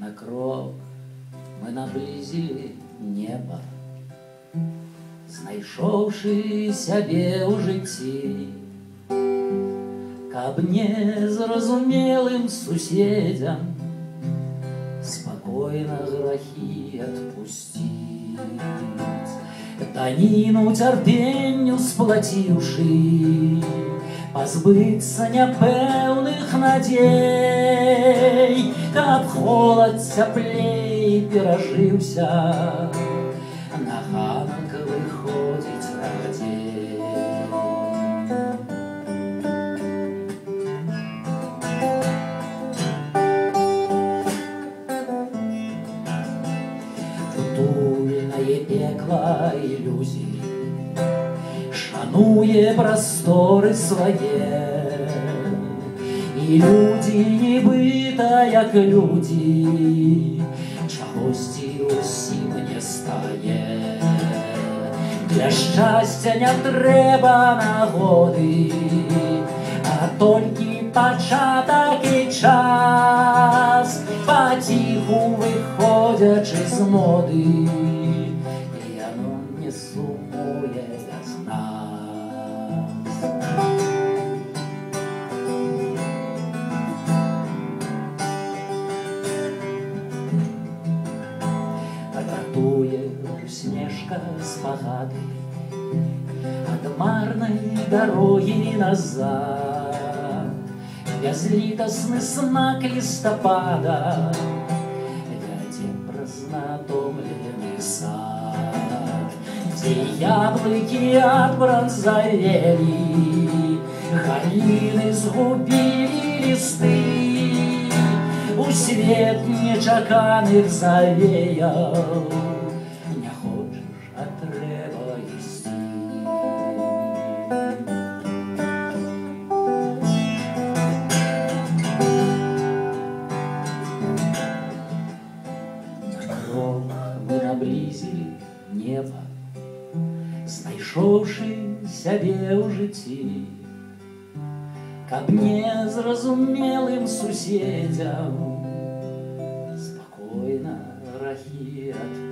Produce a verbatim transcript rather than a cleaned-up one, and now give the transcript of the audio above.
На крок ми наблизили неба, знайшовши сябе ў жыцці, каб незразумелым суседзям спакойна грахі адпусціць, даніну цярпенню сплаціўшы, пазбыцца няпэўных надзей, каб холад цяплей перажыўся, на ганак выходзіць радзей. Утульнае пекла ілюзій шануе прасторы свае, і людзі нібыта як людзі, чагосьці ўсім не стае. Для шчасця не трэба нагоды, а толькі пачатак і час, паціху выходзячы з моды, яно не сумуе без нас. Ратуе усмешка спагады ад марнай дарогі назад, бязлітасны смак лістапада вядзе праз натомлены сад, дзе яблыкі адбранзавелі, галіны згубілі лісты, у свет нечаканых завеяў. Не хочаш, а трэба ісці. Крок мы наблізілі неба, знайшоўшы сябе ў жыцці, каб незразумелым суседзям спакойна грахі адпусціць.